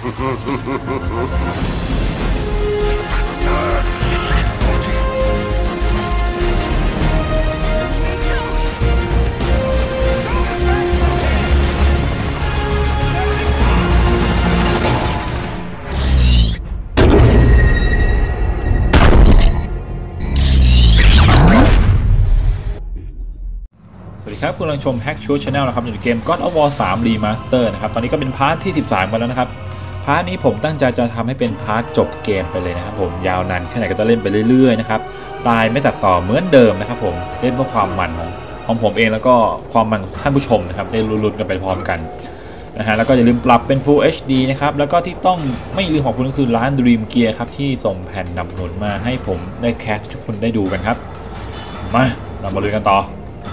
ครับคุณกำลังชม Hack Show Channel นะครับอยู่ในเกม God of War 3 Remaster นะครับตอนนี้ก็เป็นพาร์ทที่13กันแล้วนะครับพาร์ทนี้ผมตั้งใจจะทำให้เป็นพาร์ทจบเกมไปเลยนะครับผมยาวนานแค่ไหนก็จะเล่นไปเรื่อยๆนะครับตายไม่ตัดต่อเหมือนเดิมนะครับผมเล่นเพื่อความมันของผมเองแล้วก็ความมันท่านผู้ชมนะครับได้ลุ้นๆกันไปพร้อมกันนะฮะแล้วก็อย่าลืมปรับเป็น Full HD นะครับแล้วก็ที่ต้องไม่ลืมขอบคุณก็คือร้าน Dream Gear ครับที่ส่งแผ่นนำหนุนมาให้ผมได้แคสทุกคนได้ดูกันครับมาเรามาลุยกันต่อ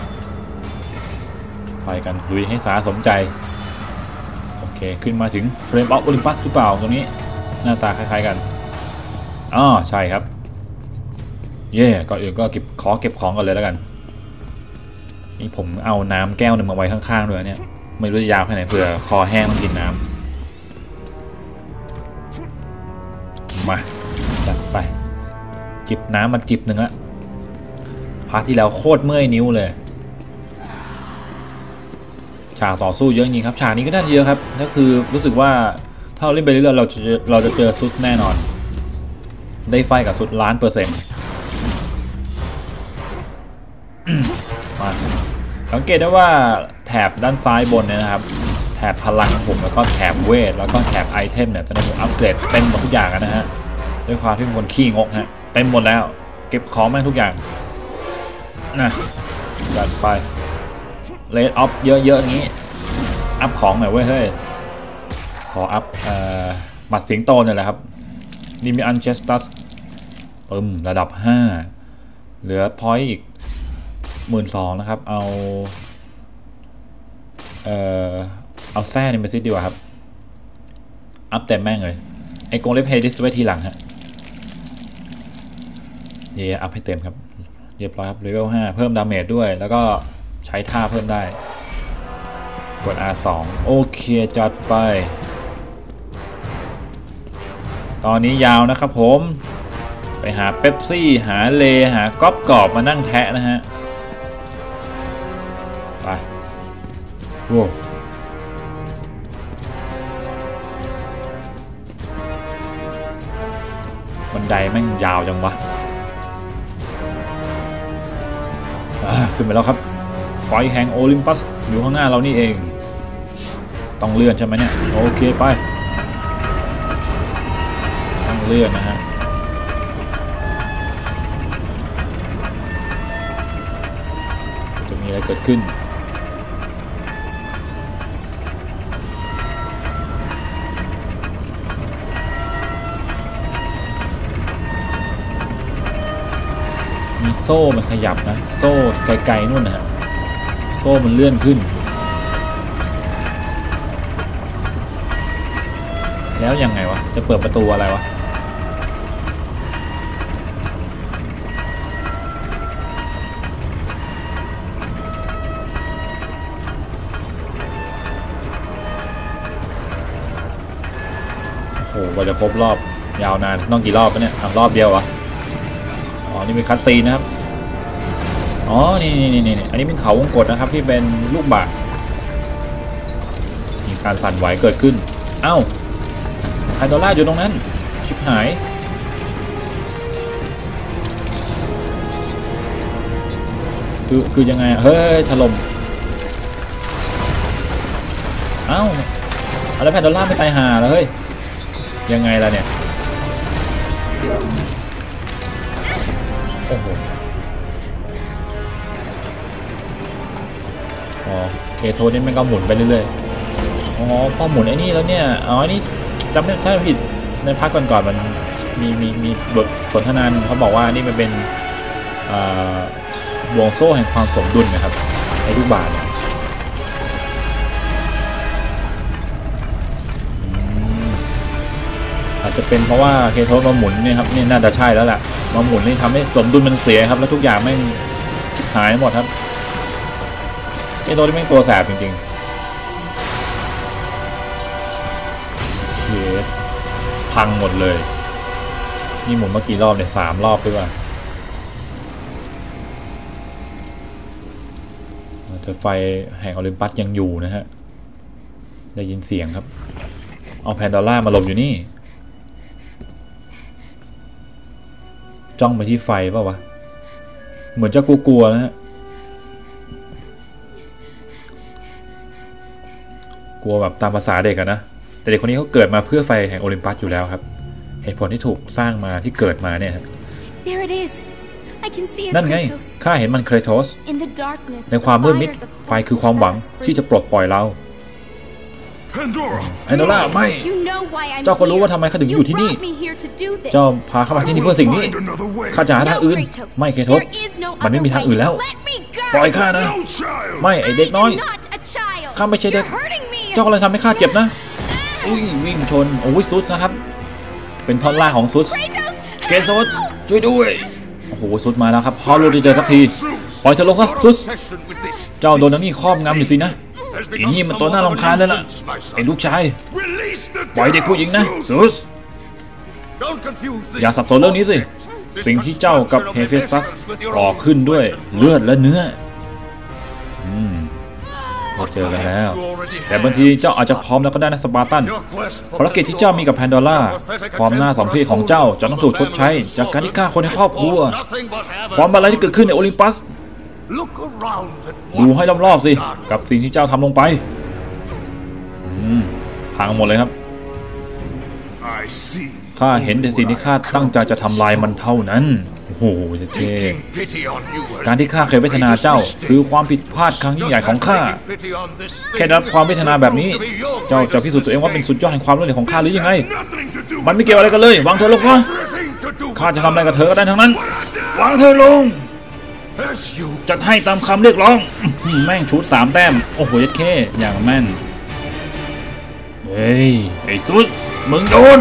ไปกันลุยให้สาสมใจโอเคขึ้นมาถึง Flame of Olympus หรือเปล่าตรงนี้หน้าตาคล้ายๆกันอ๋อใช่ครับเย่ก่อนอื่นก็ขอเก็บของก่อนเลยแล้วกันนี่ผมเอาน้ำแก้วหนึ่งมาไว้ข้างๆด้วยเนี่ยไม่รู้จะยาวแค่ไหนเผื่อคอแห้งต้องกินน้ำมาจัดไปจิบน้ำมาจิบหนึ่งละพาร์ทที่แล้วโคตรเมื่อยนิ้วเลยฉากต่อสู้เยอะจริงครับฉากนี้ก็น่าเยอะครับก็คือรู้สึกว่าถ้าเราเล่นไปเรื่อยๆเราจะเจอซุดแน่นอนได้ไฟกับซุด1,000,000%มาสังเกตได้ว่าแถบด้านซ้ายบนเนี่ยนะครับแถบพลังผมแล้วก็แถบเวทแล้วก็แถบไอเทมเนี่ยตอนนี้ผมอัปเกรดเต็มหมดทุกอย่างนะฮะด้วยความที่เป็นคนขี้งกฮะเต็มหมดแล้วเก็บของแม่งทุกอย่างนะจัดไปเลดออฟเยอะๆอย่างนี้อัพของหน่อยเว้ยเฮ้ยขออัพหมัดสิงโตเนี่ยแหละครับนี่มีอันเชสตัสระดับ5เหลือพอยต์อีก12,000นะครับเอาแซ่เนี่ยมาซิดีกว่าครับอัพเต็มแม่งเลยไอโกเลฟเฮดิสไว้ทีหลังฮะอัพให้เต็มครับเรียบร้อยครับเลเวล5เพิ่มดาเมจด้วยแล้วก็ใช้ท่าเพิ่มได้กด R2 โอเคจัดไปตอนนี้ยาวนะครับผมไปหาเป๊ปซี่หาเลหาก๊อบกรอบมานั่งแทะนะฮะไปโว้บันไดแม่งยาวจังวะขึ้นไปแล้วครับไฟแห่งโอลิมปัสอยู่ข้างหน้าเรานี่เองต้องเลื่อนใช่ไหมเนี่ยโอเคไปต้องเลื่อนนะฮะจะมีอะไรเกิดขึ้นมีโซ่มันขยับนะโซ่ไกลๆนู่นนะฮะโซ่มันเลื่อนขึ้นแล้วยังไงวะจะเปิดประตูอะไรวะโอ้โหกว่าจะครบรอบยาวนานต้องกี่รอบปะเนี่ยรอบเดียววะอ๋อนี่มีคัตซีนนะครับอ๋อนี่อันนี้เป็นเขาวงกตนะครับที่เป็นลูกบาศก์มีการสั่นไหวเกิดขึ้นเอ้าไฮโดร่าอยู่ตรงนั้นชิบหายคือยังไงเฮ้ยถล่มเอ้าอะไรไฮโดร่าไม่ตายห่าแล้วเฮ้ยยังไงล่ะเนี่ยโอ้โหเคโทนี่มันก็หมุนไปเรื่อยๆอ๋อพอหมุนไอ้นี่แล้วเนี่ยอ๋อนี่จำไม่ถ้าผิดในภาคก่อนๆมันมีบทสนทนาเขาบอกว่านี่มันเป็นวงโซ่แห่งความสมดุลนะครับไอ้ลูกบาศก์อาจจะเป็นเพราะว่าเคโทมาหมุนเนี่ยครับนี่น่าจะใช่แล้วแหละมาหมุนนี่ทำให้สมดุลมันเสียครับแล้วทุกอย่างไม่หายหมดครับเคโทนี่แม่งตัวแสบจริงๆพังหมดเลยนี่หมุนเมื่อกี่รอบเนี่ย3 รอบด้วยแต่ไฟแห่งโอลิมปัสยังอยู่นะฮะได้ยินเสียงครับเอาแพนดอร่ามาหลบอยู่นี่จ้องไปที่ไฟเปล่าวะเหมือนจะกลัวๆนะฮะกลัวแบบตามภาษาเด็กอะนะแต่เด็กคนนี้เขาเกิดมาเพื่อไฟแห่งโอลิมปัสอยู่แล้วครับเหตุผลที่ถูกสร้างมาที่เกิดมาเนี่ยนั่นไงข้าเห็นมันเครโทสในความมืดมิดไฟคือความหวังที่จะปลดปล่อยเราแพนดอร่าไม่เจ้าก็รู้ว่าทำไมข้าถึงอยู่ที่นี่เจ้าพาข้ามาที่นี่เพื่อสิ่งนี้ข้าจะหาทางอื่นไม่เครโทสมันไม่มีทางอื่นแล้วปล่อยข้านะไม่ไอเด็กน้อยข้าไม่ใช่เด็กเจ้ากำลังทำให้ข้าเจ็บนะอุ้ยวิ่งชนโอ้ยซุดนะครับเป็นท่อนล่างของซุดเกโซสช่วยด้วยโอ้โหซุดมาแล้วครับพอรู้ได้เจอสักทีปล่อยเธอลงซะซุดเจ้าโดนนังนี่ครอบงำอยู่สินะอย่างนี้มันตัวหน้ารำคาญแล้วล่ะไอ้ลูกชายปล่อยเด็กผู้หญิงนะซุดอย่าสับสนเรื่องนี้สิสิ่งที่เจ้ากับเฮเฟสตัสก่อขึ้นด้วยเลือดและเนื้อเราเจอกันแล้วแต่บางทีเจ้าอาจจะพร้อมแล้วก็ได้นะสปาร์ตันภารกิจที่เจ้ามีกับแพนดอร่าความน่าสมเพชของเจ้าจะต้องถูกชดใช้จากการที่ฆ่าคนในครอบครัวความบาลัยที่เกิดขึ้นในโอลิมปัสดูให้รอบๆสิกับสิ่งที่เจ้าทำลงไปพังหมดเลยครับข้าเห็นแต่สิ่งที่ข้าตั้งใจจะทำลายมันเท่านั้นโอ้โหเจ๊การที่ข้าเคยเวทนาเจ้าคือความผิดพลาดครั้งยิ่งใหญ่ของข้าแค่รับความเวทนาแบบนี้เจ้าจะพิสูจน์ตัวเองว่าเป็นสุดยอดแห่งความล้มเหลวของข้าหรือยังไงมันไม่เกี่ยวอะไรกันเลยวางเธอลงซะข้าจะทำอะไรกับเธอก็ได้ทั้งนั้นวางเธอลงจัดให้ตามคำเรียกร้องแม่งชุด3 แต้มโอ้โหยัดเข้อย่างแม่นเฮ้ยไอ้สุดมึงโดน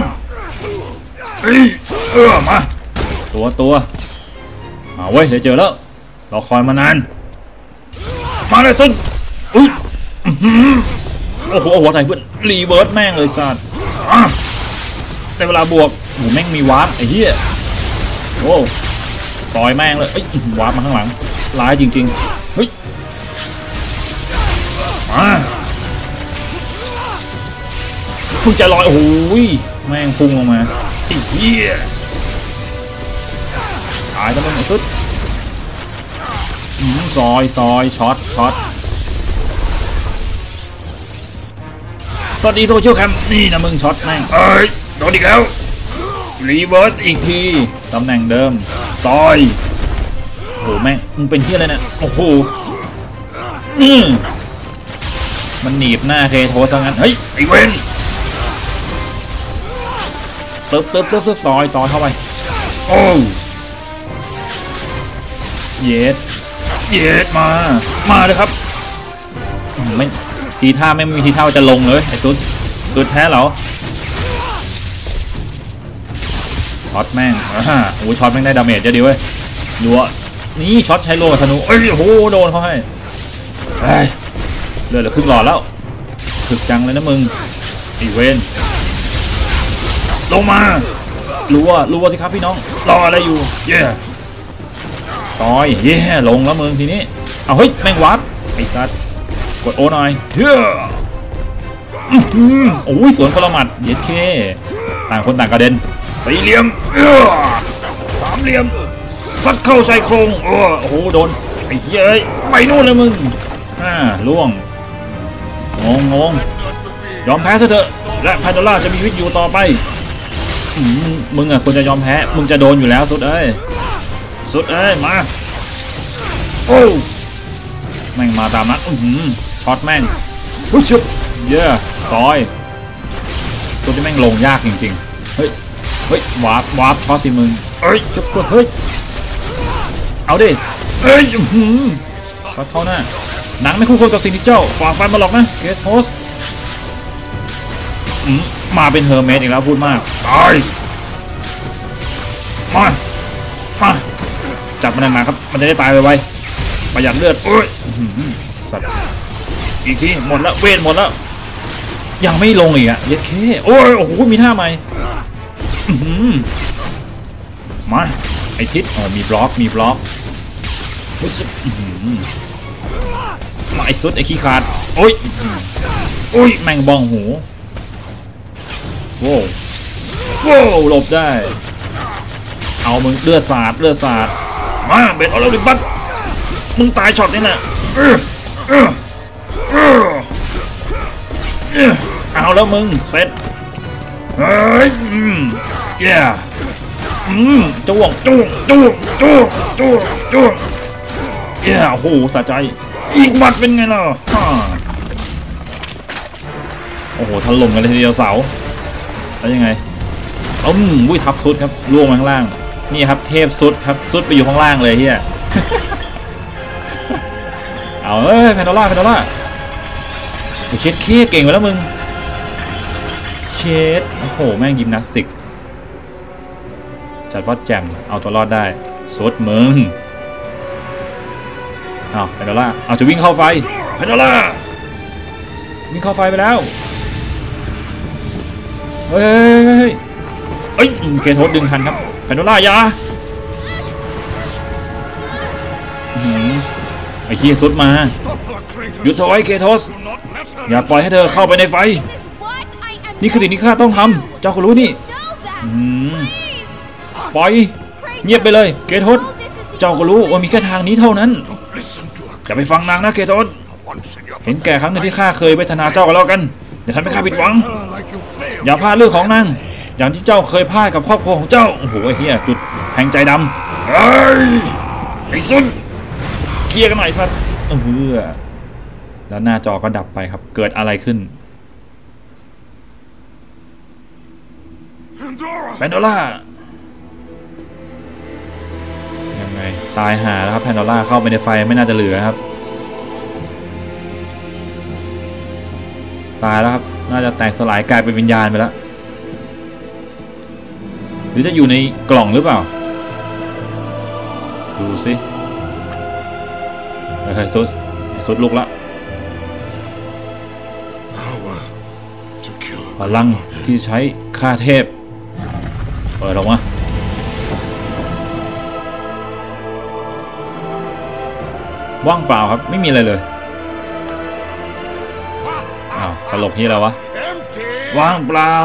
มาตัวมาเว้ยเดี๋ยวเจอแล้วเราคอยมานานมาเลยสุดโอ้โหหัวใจเพื่อนรีเวิร์สแม่งเลยสัตว์แต่เวลาบวกโอ้แม่งมีวาร์ปไอ้เหี้ยโอ้ซอยแม่งเลยวาร์ปมาข้างหลังร้ายจริงๆเฮ้ยมาเพิ่งจะลอยโอ้โหแม่งพุ่งลงมาไอ้เหี้ยตายแล้วมึงไอ้สุดซอยช็อตสวัสดีโซเชียลแคมป์นี่นะมึงช็อตแม่งโดนอีกแล้วรีเวิร์สอีกทีตำแหน่งเดิมซอยโหแม่งมึงเป็นเหี้ยอะไรเนี่ยโอ้โหมันหนีบหน้าเคโทซะงั้นเฮ้ยไอ้เวนเซิร์ฟซอยเข้าไปโอ้เย็ดมาเลยครับไม่ทีท่าไม่มีทีท่าจะลงเลยไอ้สุดแท้เหรอช็อตแม่งโอ้ช็อตแม่งได้ดาเมจเยอะดีเว้ยดูอ่ะนี่ช็อตใช้โล่ธนูโอ้โหโดนเขาให้เลือดเหลือครึ่งหลอดแล้วถึกจังเลยนะมึงอีเวนลงมารัวสิครับพี่น้องรออะไรอยู่ซอยลงแล้วมึงทีนี้เอาเฮ้ยแม่งวับไอ้สัตว์กดโอหน่อยโอ้ยสวนพลหมัดเย็ดเคต่างคนต่างกระเด็นสี่เหลี่ยมสามเหลี่ยมซัดเข้าชายโครงโอ้โหโดนไอ้เหี้ยไปนู่นเลยมึงล่วงงงยอมแพ้ซะเถอะและแพนดอร่าจะมีชีวิตอยู่ต่อไปมึงอ่ะควรจะยอมแพ้มึงจะโดนอยู่แล้วสุดมาโอ้แม่งมาตามนัดช็อตแม่งชุบซอยตัวที่แม่งลงยากจริงๆเฮ้ยวาร์ปช็อตสิมึงชุบก็เฮ้ยเอาดิช็อตเข้าหน้าหนังไม่คู่ควรกับสิ่งที่เจ้าฝ่าฟันมาหรอกนะเกสโฮสมาเป็นเฮอร์เมสอีกแล้วพูดมากตายมาจับมันหนักๆครับมันจะได้ตายไวๆประหยัดเลือดสัตว์อีกทีหมดแล้วเวทหมดแล้วยังไม่ลงอีกอะเย็ดเคโอ้ยโอ้โหมีท่าใหม่มาไอทิศอ๋อมีบล็อกมาไอสุดไอขี้ขาดโอ้ยแมงบองหูโว้หลบได้เอามึงเลือดสาดมาเป็นออลลิบัสมึงตายช็อตนี่แหละเอาแล้วมึงเสร็จเฮ้ยจ้วงโอ้โหสะใจอีกบัดเป็นไงล่ะโอ้โหถล่มกันเลยทีเดียวเสาแล้วยังไงวุ้ยทับซุดครับล่วงมาข้างล่างนี่ครับเทพซุดครับซุดไปอยู่ข้างล่างเลยเฮียเอาแพนโดล่ากูเช็ดเก่งไปแล้วมึงเช็ดโอ้โหแม่งยิมนาสติกจัดวัดแจมเอาตัวรอดได้ซุดมึงเอาแพนโดล่าเอาจะวิ่งเข้าไฟแพนโดล่าวิ่งเข้าไฟไปแล้วเฮ้ยเกโทสดึงทันครับแพนโดล่ายาไอ้เคียซุดมาหยุดเธอไว้เกโทสอย่าปล่อยให้เธอเข้าไปในไฟนี่คือสิ่งที่ข้าต้องทำเจ้าก็รู้นี่ปล่อยเงียบไปเลยเกโทสเจ้าก็รู้ว่ามีแค่ทางนี้เท่านั้นอย่าไปฟังนางนะเกโทสเห็นแก่ครั้งหนึ่งที่ข้าเคยเวทนาเจ้ากันแล้วกันอย่าทำให้ข้าผิดหวังอย่าพลาดเรื่องของนางอย่างที่เจ้าเคยพลาดกับครอบครัวของเจ้าโอ้โหไอ้เหี้ยจุดแทงใจดำไอ้ซุนเคลียร์กันหน่อยสัตว์แล้วหน้าจอก็ดับไปครับเกิดอะไรขึ้นแพนโดล่ายังไงตายหาแล้วครับแพนโดล่าเข้าไปในไฟไม่น่าจะเหลือครับตายแล้วครับน่าจะแตกสลายกลายเป็นวิญญาณไปแล้วหรือจะอยู่ในกล่องหรือเปล่าดูสิสุดลุกละพลังที่ใช้ฆ่าเทพเปิดออกมาว่างเปล่าครับไม่มีอะไรเลยตลกนี่แล้ววะว่างเปล่า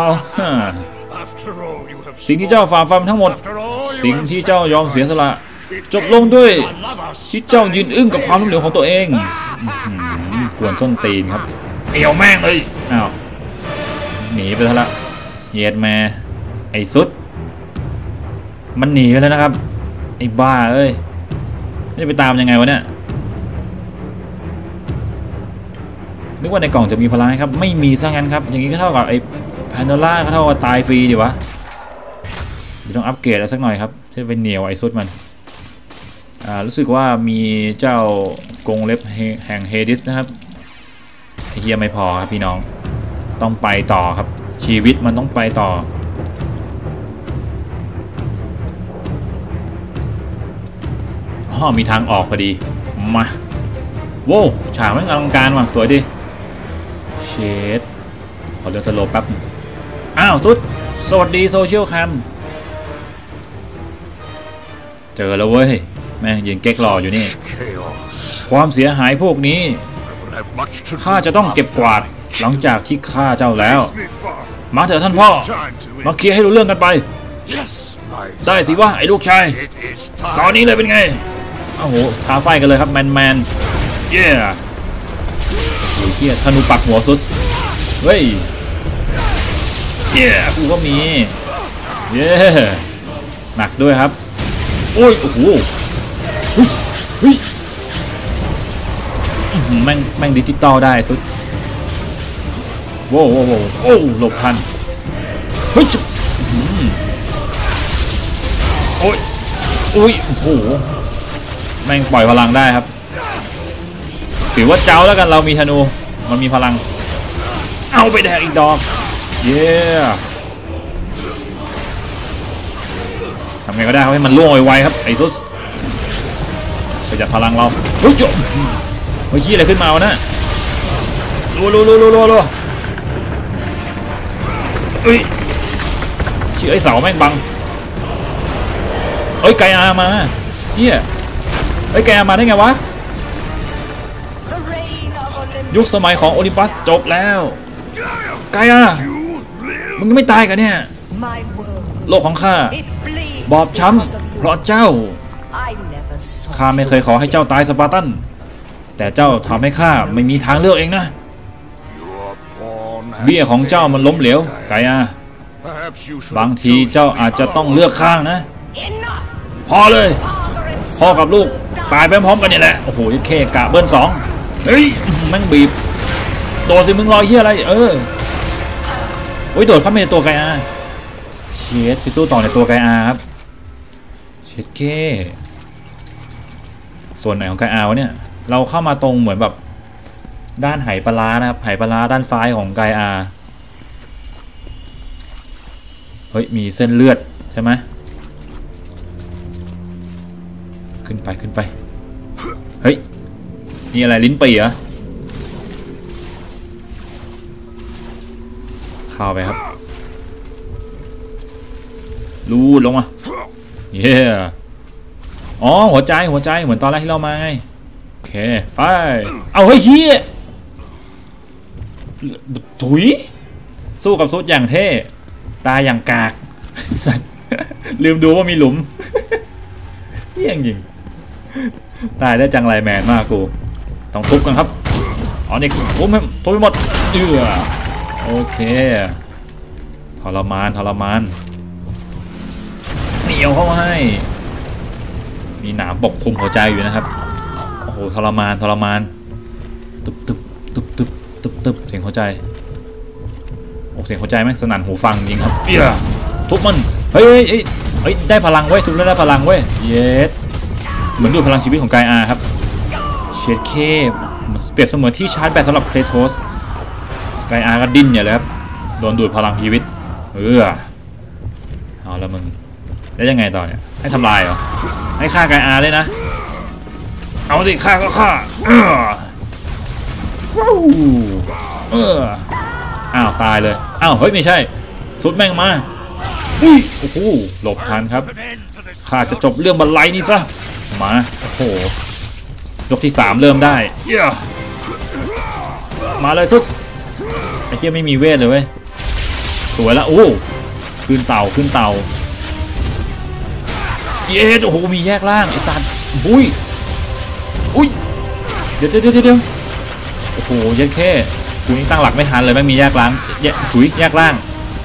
สิ่งที่เจ้าฝ่าฟันทั้งหมดสิ่งที่เจ้ายอมเสียสละจบลงด้วยที่เจ้ายืนอึ้งกับความล้มเหลวของตัวเองกวนส้นตีนครับเอวแม่งเลยหนีไปแล้วละเหยียดแม่ไอ้สุดมันหนีไปแล้วนะครับไอ้บ้าเอ้ยจะไปตามยังไงวะเนี่ยนึกว่าในกล่องจะมีพลังครับไม่มีซะงั้นครับอย่างนี้ก็เท่ากับไอ้แพนโดล่าก็เท่ากับตายฟรีดิวะเดี๋ยวต้องอัปเกรดแล้วสักหน่อยครับที่เป็นเหนียวไอ้สุดมันรู้สึกว่ามีเจ้ากรงเล็บแห่งเฮดิสนะครับไอ้เฮียไม่พอครับพี่น้องต้องไปต่อครับชีวิตมันต้องไปต่อมีทางออกพอดีมาโว้ฉากแม่งอลังการว่ะสวยดิเชดขอเลือกสโลว์แป๊บสุดสวัสดีโซเชียลแคมเจอแล้วเว้ยแม่งยืนเก๊กรออยู่นี่ความเสียหายพวกนี้ข้าจะต้องเก็บกวาดหลังจากที่ฆ่าเจ้าแล้วมาเถอะท่านพ่อมาเคลียร์ให้รู้เรื่องกันไปได้สิวะไอ้ลูกชายตอนนี้เลยเป็นไงโอ้โหท้าไฟกันเลยครับแมนเย้โอ้ยเฮียธนูปักหัวสุดเฮ้ยเย้กูก็มีเย้หนักด้วยครับโอ้ยโอ้โหเฮ้ยแม่งดิจิตอลได้สุดโว้โอ้หลบทันเฮ้ยโอ้ยโอ้โหแม่งปล่อยพลังได้ครับถือว่าเจ้าแล้วกันเรามีธนูมันมีพลังเอาไปแดกอีกดอกเย้ทำไงก็ได้ให้มันล่วงไวๆครับไอ้ซุสไปจับพลังเราเฮ้ยจบเฮ้ยขี้อะไรขึ้นมาวะนะรัวเอ้ยเชื่อไอ้เสาแม่งบังเอ้ยไกอามาเชี่ยไอ้ไกอามาได้ไงวะยุคสมัยของโอลิมปัสจบแล้วไกอามึงไม่ตายกันเนี่ยโลกของข้าบอบช้ำเพราะเจ้าข้าไม่เคยขอให้เจ้าตายสปาร์ตันแต่เจ้าทำให้ข้าไม่มีทางเลือกเองนะเบี้ยของเจ้ามันล้มเหลวไกอาบางทีเจ้าอาจจะต้องเลือกข้างนะพอเลยพ่อกับลูกตายไปพร้อมกันนี่แหละโอ้โหเคกะเบิ้ล2เฮ้ยมันบีบโดดสิมึงรอเฮียอะไรโอ้ยโดดเข้าไปในตัวไกอาเชียดไปสู้ต่อในตัวไกอาครับเชียดเคส่วนไหนของไกอาวะเนี่ยเราเข้ามาตรงเหมือนแบบด้านไหปลานะครับไหปลาด้านซ้ายของไกอาเฮ้ยมีเส้นเลือดใช่ไหมขึ้นไปเฮ้ยนี่อะไรลิ้นปี่เหรอเข้าไปครับลูดลงมาเย้อ๋อหัวใจเหมือนตอนแรกที่เรามาไงโอเคไปเอาเฮ้ยเฮียถุยสู้กับซุดอย่างเท่ตายอย่างกากลืมดูว่ามีหลุมเฮี้ยจริงตายได้จังไรแมนมากกูต้องทุบกันครับอ๋อนี่ทุบไปหมดโอเคทรมานเหนียวเข้าให้มีหนามปกคลุมหัวใจอยู่นะครับโอ้โหทรมานตึบเสียงหัวใจโอ้เสียงหัวใจแม่งสนั่นหูฟังจริงครับทุบมันเฮ้ยได้พลังเว้ยทุบแล้วได้พลังเว้ยเย็ดเหมือนดูพลังชีวิตของไกอาครับเชดเคเปรียบเสมือนที่ชาร์จแบตสำหรับเครโทสไกอาก็ดิ้นอย่างเลยครับโดนดูดพลังชีวิตเอาแล้วมึงแล้วยังไงต่อเนี่ยให้ทำลายเหรอให้ฆ่าไกอาเลยนะเอาสิฆ่าก็ฆ่าอ้าวตายเลยอ้าวเฮ้ยไม่ใช่สุดแม่งมาโอ้โหหลบทันครับข้าจะจบเรื่องบันไลนี่ซะมาโอ้โหยกที่3เริ่มได้มาเลยสุดไอ้เหี้ยไม่มีเวทเลยเว้ยสวยแล้วโอ้ขึ้นเต่าเย้โอ้โหมีแยกล่างไอ้สัตว์อุ้ยเดี๋ยวโอ้โหเย็ดแค่กูนี่ตั้งหลักไม่ทันเลยแม่งมีแยกล่างแยกล่าง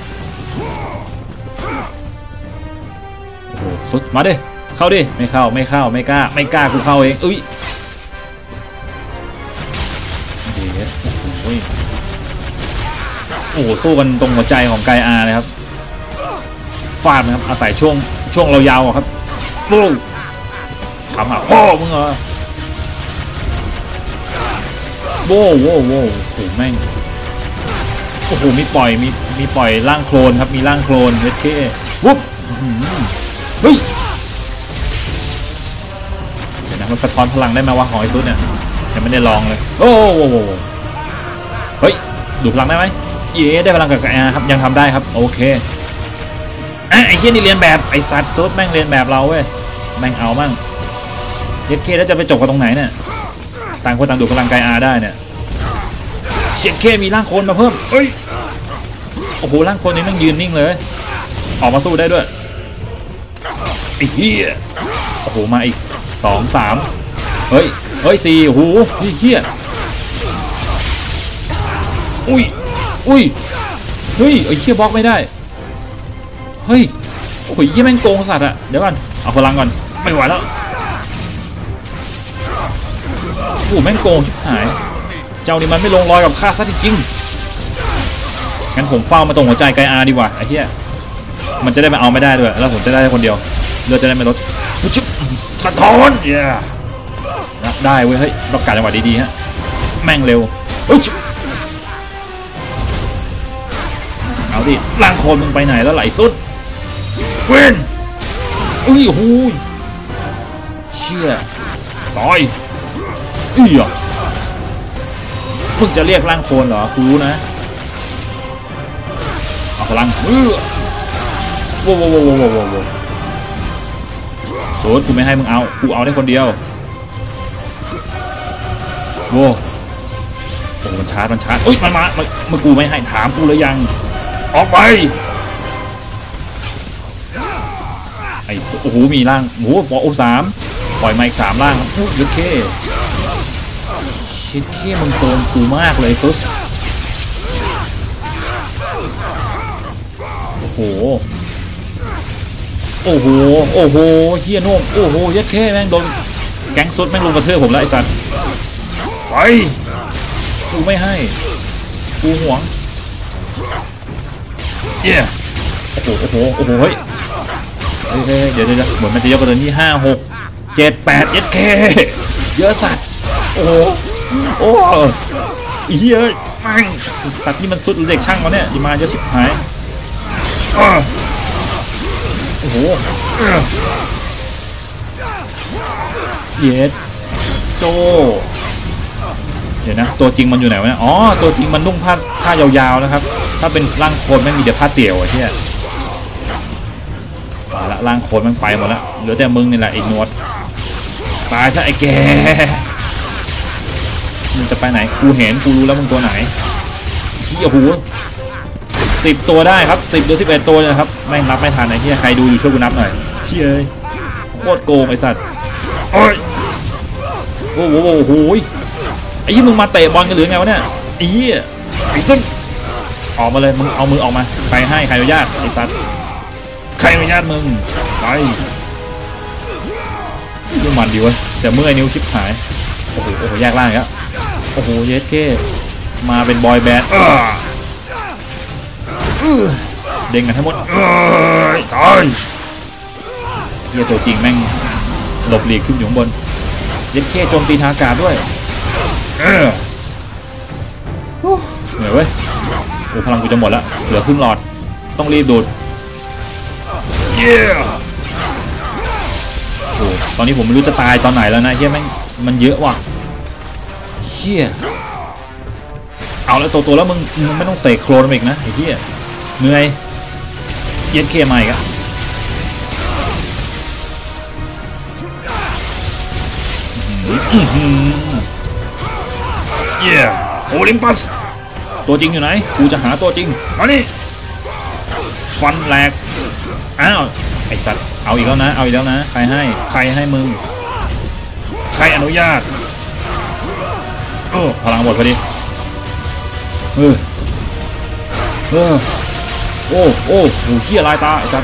โอ้โหสุดมาดิเข้าดิไม่เข้าไม่กล้ากูเข้าเองเด็ดโอ้โหสู้กันตรงหัวใจของไกอาเลยครับฟาดนะครับอาศัยช่วงเรายาวครับโอ้ขำพ่อมึงเหรอโว้โอ้โหแม่งโอ้โหมีปล่อยร่างโคลนครับมีร่างโคลนเวทเควุ๊บเฮ้ยเดี๋ยวนะมันสะท้อนพลังได้ไหมวะหอยซุดเนี่ยยังไม่ได้ลองเลยโอ้โหเฮ้ยดูพลังได้ไหมเย้ได้พลังกับไกอาครับยังทำได้ครับโอเคไอ้เหี้ยนี่เรียนแบบไอ้สัตว์ซุดแม่งเรียนแบบเราเว้ยแม่งเอามั่งเย็ดเคแล้วจะไปจบกันตรงไหนเนี่ยต่างคนต่างดูพลังไกอาได้เนี่ยเช็ดเคมีร่างโคลนมาเพิ่มเอ้ยโอ้โหร่างโคลนนี่นั่งยืนนิ่งเลยออกมาสู้ได้ด้วยไอ้เหี้ยโอ้โหมาอีก2 3เฮ้ย4โอ้โหนี่เหี้ยอุ้ยเฮ้ยไอ้เหี้ยบล็อกไม่ได้เฮ้ยโอ้โหเหี้ยแม่งโกงสัตว์อะเดี๋ยวก่อนเอาพลังก่อนไม่ไหวแล้วโอ้แม่งโกงชิบหายเจ้านี่มันไม่ลงรอยกับข้าซะจริงงั้นผมเฝ้ามาตรงหัวใจไกอาดีกว่าไอ้เหี้ยมันจะได้มาเอาไม่ได้ด้วยแล้วผมจะได้คนเดียวเลือดจะได้ไม่ลดชิบสะท้อนได้เว้ยเฮ้ยต้องการจังหวะดีๆฮะแม่งเร็วเอาดิล่างโคลนมึงไปไหนแล้วไหลสุดเว้นโอ้โหเชี่ยซอยมึงจะเรียกร่างโคลนเหรอกูรู้นะเอาพลังโว้โว้โว้โว้โว้โว้โว้โซดกูไม่ให้มึงเอากูเอาได้คนเดียวโว้โอ้มันชาร์จเอ้ยมันมาเมื่อกูไม่ให้ถามกูเลยยังออกไปไอ้โอ้โหมีร่างโอ้โหปอ3ปล่อยมาอีก3ร่างโอ้ยเคชิดเคมึงโกงกูมากเลยซุสโอ้โหโอ้โหโอ้โหเฮียโน่มโอ้โหยัดเคแม่งโดนแก๊งซุดแม่งลงกระเทือผมแล้วไอ้สัตว์ไปกูไม่ให้กูหวงเย้โอ้โหโอ้โหโอ้โหเฮ้ยเดี๋ยวเหมือนมันจะยกกระดันที่5 6 7 8 7K เยอะสัตว์โอ้โหโอ้อีเฮ้ยแม่งสัตว์นี่มันสุดเด็กช่างวะเนี่ยมาเยอะชิบหายโอ้โหเย็ดโจเดี๋ยวนะตัวจริงมันอยู่ไหนวะเนี่ยอ๋อตัวจริงมันนุ่งผ้ายาวๆนะครับถ้าเป็นร่างโคลนไม่มีเดี๋ยวผ้าเตี่ยวไอ้เหี้ยมาละร่างโคลนมันไปหมดแล้วเหลือแต่มึงนี่แหละไอ้นวดตายซะไอ้แกมึงจะไปไหนกูเห็นกูรู้แล้วมึงตัวไหนเหี้ยหู10 ตัวได้ครับ10 หรือ 11 ตัวนะครับไม่นับไม่ทันไอ้เหี้ยใครดูอยู่ช่วยกูนับหน่อยเหี้ยโคตรโกงไอ้สัตว์โอ้ยโอ้โหโอ้โหไอ้ยี่มึงมาเตะบอลกันหรือไงวะเนี่ยไอ้ยี่ไอ้ซึ่งออกมาเลยมึงเอามือออกมาใครให้ใครอนุญาตไอ้สัตว์ใครอนุญาตมึงไปยี่มันดีวะแต่เมื่อยนิ้วชิบหายโอ้โหโอ้โหแยกล่างแล้วโอ้โหเยสเก้มาเป็นบอยแบนด์เด้งกันทั้งหมดตายเยี่ยตัวจริงแม่งหลบหลีกขึ้นอยู่ข้างบนเยสเก้โจมตีทางอากาศด้วยเหนื่อยเว้ยโอ้พลังกูจะหมดแล้วเหลือครึ่งหลอดต้องรีบดูดเย้โอ้ตอนนี้ผมไม่รู้จะตายตอนไหนแล้วนะเฮียแม่งมันเยอะว่ะเฮียเอาแล้วตัวแล้วมึงไม่ต้องเสกโครนมาอีกนะไอ้เฮียเหนื่อยเย็นเคมาอีกอะเย้โอลิมปัสตัวจริงอยู่ไหนกูจะหาตัวจริงมานี่ฟันแหลกอ้าวไอ้สัตว์เอาอีกแล้วนะเอาอีกแล้วนะใครให้มึงใครอนุญาตโอ้พลังหมดพอดีโอ้เหี้ยลายตาไอ้สัตว์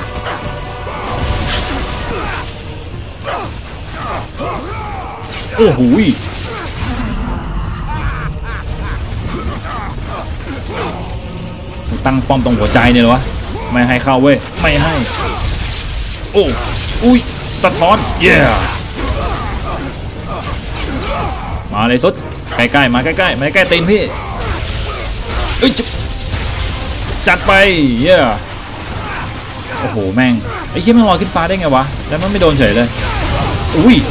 โอ้โหตั้งป้อมตรงหัวใจเนี่ยเหรอวะไม่ให้เข้าเว้ยไม่ให้โอ้อุ้ยสะท้อนเย้มาเลยสุดใกล้ๆมาใกล้ๆมาใกล้ตีนพี่เอ้ยจัดไปเย้โอ้โหแม่งไอ้เชี่ยมันลอยขึ้นฟ้าได้ไงวะแล้วมันไม่โดนเฉยเลยอุ้ย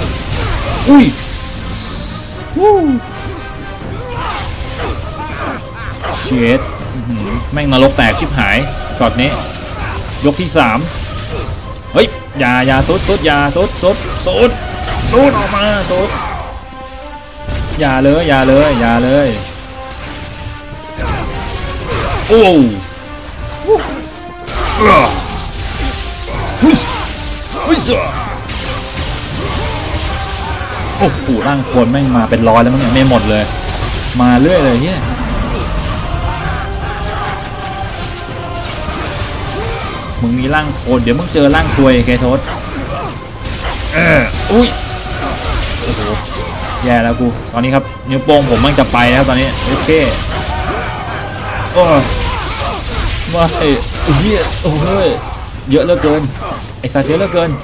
เชดแม่งนรกแตกชิบหายช็อตนี้ยกที่3เฮ้ยอย่าสุดอย่าสุดออกมาสุดอย่าเลยโอ้โอ้โหร่างโคลนแม่งมาเป็นร้อยแล้วมั้งเนี่ยไม่หมดเลยมาเรื่อยเลยเนี่ยมึงมีร่างโคลนเดี๋ยวมึงเจอร่างถวยเคโทสอุ้ยโอ้โหแย่แล้วกูตอนนี้ครับนิ้วโป้งผมมันจะไปแล้วตอนนี้โอเคโอ้มาไอ้เหี้ยโอ้ยเยอะเหลือเกินไอ้สัตว์เยอะเหลือเกิน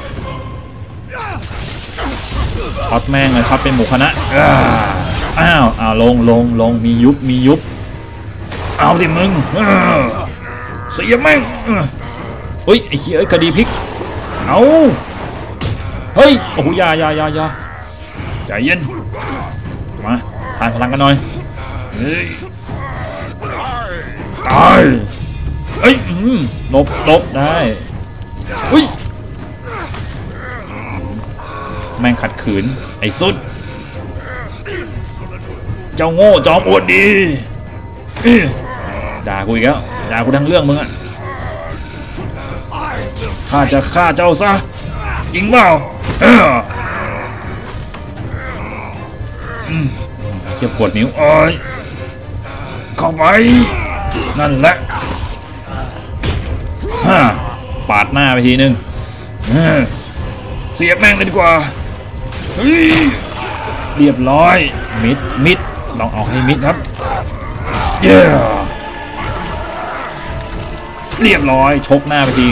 ช็อตแม่งเลยช็อตเป็นหมู่คณะอ้าวลงมียุบเอาสิมึงเสียแม่งเฮ้ยไอ้เหี้ยคดีพลิกเอาเฮ้ยโอ้โหยาใจเย็นมาทานพลังกันหน่อยเฮ้ยตายเฮ้ยลบได้อุ้ยแม่งขัดขืนไอ้สุดเจ้าโง่จอมอวดดีด่ากูอีกแล้วด่ากูทั้งเรื่องมึงอะข้าจะฆ่าเจ้าซะจริงเปล่าเชี่ยปวดนิ้วอ้อยเข้าไปนั่นแหละปาดหน้าไปทีนึงเสียบแม่งเลยดีกว่าเรียบร้อยมิดลองเอาให้มิดครับเรียบร้อยชกหน้าไปที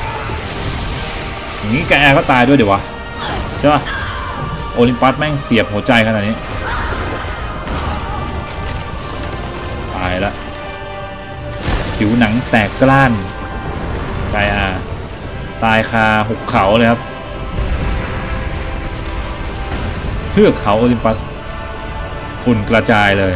อย่างนี้แกแอร์ก็ตายด้วยเดี๋ยววะใช่ป่ะโอลิมปัสแม่งเสียบหัวใจขนาดนี้ตายละผิวหนังแตกกล้านไกอาตายคาหุบเขาเลยครับเทือกเขาโอลิมปัสฝุ่นกระจายเลย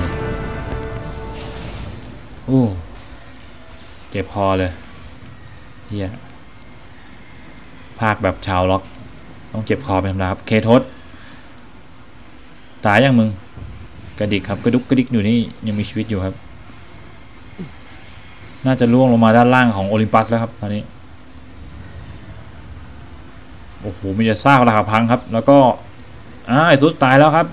โอ้เจ็บคอเลยเฮียภาคแบบชาวล็อกต้องเจ็บคอเป็นธรรมดาครับเคทศตายยังมึงกระดิกครับกระดุกกระดิกอยู่นี่ยังมีชีวิตอยู่ครับน่าจะล่วงลงมาด้านล่างของโอลิมปัสแล้วครับตอนนี้โอ้โหมีแต่ซากระหับพังครับแล้วก็ไอ้ซุสตายแล้วครับ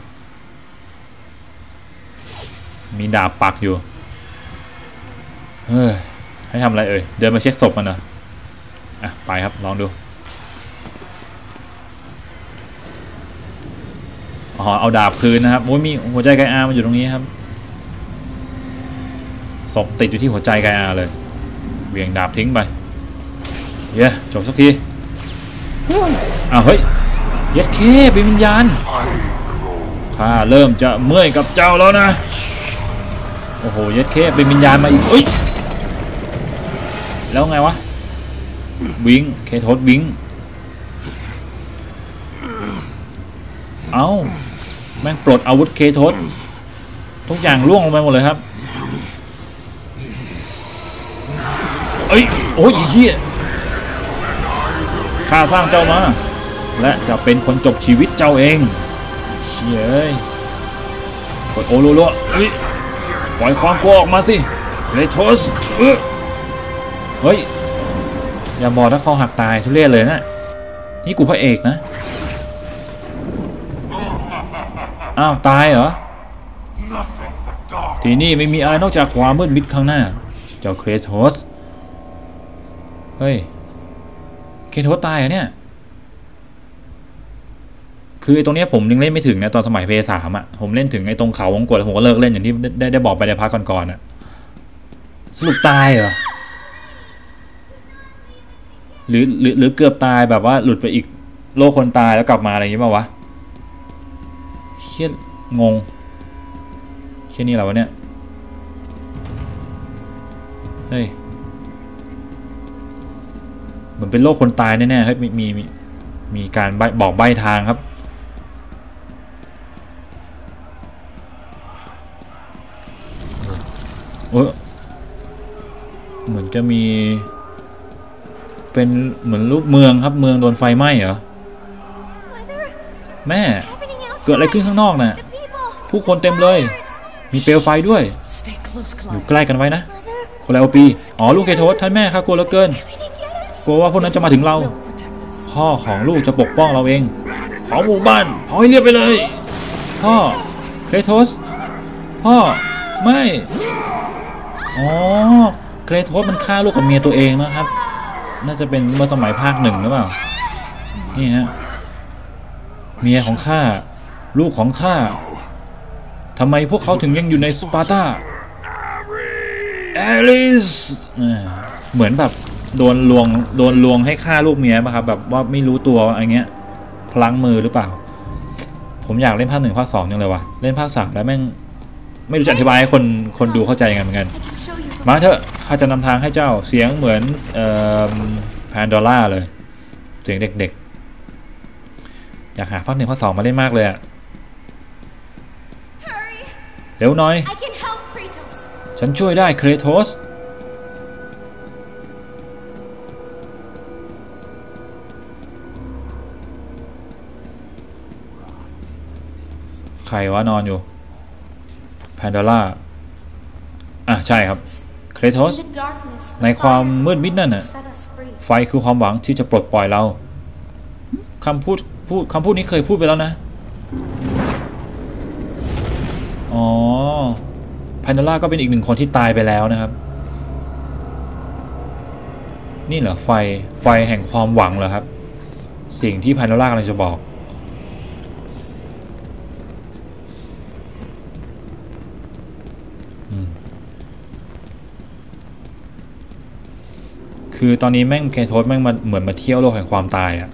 มีดาบปักอยู่ให้ทำอะไรเดินมาเช็คศพมันเหรอไปครับลองดูเอาดาบคืนนะครับโอ้ยมีหัวใจไกอามันอยู่ตรงนี้ครับศพติดอยู่ที่หัวใจไกอาเลยเบี่ยงดาบทิ้งไปจบสักทีเฮ้ยเย็ดเคเป็นวิญญาณข้าเริ่มจะเมื่อยกับเจ้าแล้วนะโอ้โหเย็ดเคเป็นวิญญาณมาอีกแล้วไงวะวิงเคทศวิงแม่งปลดอาวุธเคทศทุกอย่างล่วงลงไปหมดเลยครับโอ้ยเหี้ยข้าสร้างเจ้ามาและจะเป็นคนจบชีวิตเจ้าเองเชี่ยกดโอโลโลปล่อยความกลัวออกมาสิเคทศเฮ้ยอย่าบอกถ้าคอหักตายทุเรศเลยนะนี่กูพระเอกนะตายเหรอที่นี่ไม่มีอะไรนอกจากความมืดมิดข้างหน้าเจ้าเคทศเฮ้ยเคทศตายเหรอเนี่ยคือไอ้ตรงนี้ผมยังเล่นไม่ถึงนะตอนสมัยเพย์3ผมเล่นถึงไอ้ตรงเขาวงกฏผมก็เลิกเล่นอย่างที่ได้บอกไปในพาร์ทก่อนสรุปตายเหรอหรือเกือบตายแบบว่าหลุดไปอีกโลกคนตายแล้วกลับมาอะไรอย่างงี้ป่าววะเชี่ยงงเชี่ยนี่อะไรวะเนี่ยเฮ้ยเหมือนเป็นโลกคนตายแน่ๆเฮ้ยมีการบอกใบ้ทางครับเหมือนจะมีเป็นเหมือนรูปเมืองครับเมืองโดนไฟไหม้เหรอแม่เกิดอะไรขึ้นข้างนอกน่ะผู้คนเต็มเลยมีเปลวไฟด้วยอยู่ใกล้กันไว้นะโคลาโอปีลูกเคทศท่านแม่ข้ากลัวเหลือเกินกลัวว่าพวกนั้นจะมาถึงเราพ่อของลูกจะปกป้องเราเองเผาหมู่บ้านเผาให้เรียบไปเลยพ่อเคทศพ่อไม่เคทศมันฆ่าลูกกับเมียตัวเองนะครับน่าจะเป็นเมื่อสมัยภาค 1หรือเปล่านี่ฮะเมียของข้าลูกของข้าทำไมพวกเขาถึงยังอยู่ในสปาร์ตาแอลิสเหมือนแบบโดนลวงให้ฆ่าลูกเมียป่ะครับแบบว่าไม่รู้ตัวอะไรเงี้ยพลั้งมือหรือเปล่าผมอยากเล่นภาค 1ภาค 2จังเลยว่ะเล่นภาค 3แล้วแม่งไม่รู้จะอธิบายให้คนดูเข้าใจยังไงเหมือนกันมาเถอะข้าจะนำทางให้เจ้าเสียงเหมือนแพนดอร่าเลยเสียงเด็กๆอยากหาภาค 1ภาค 2มาเล่นมากเลยอะเร็วหน่อยฉันช่วยได้เครโทสใครวะนอนอยู่แพนดอร่าใช่ครับเครโทสในความมืดมิดนั่นน่ะไฟคือความหวังที่จะปลดปล่อยเราคำพูดนี้เคยพูดไปแล้วนะอ๋อแพนดอร่าก็เป็นอีกหนึ่งคนที่ตายไปแล้วนะครับนี่เหรอไฟแห่งความหวังเหรอครับสิ่งที่แพนดอร่ากำลังจะบอกคือตอนนี้แม่งเคโทสแม่งเหมือนมาเที่ยวโลกแห่งความตายอะ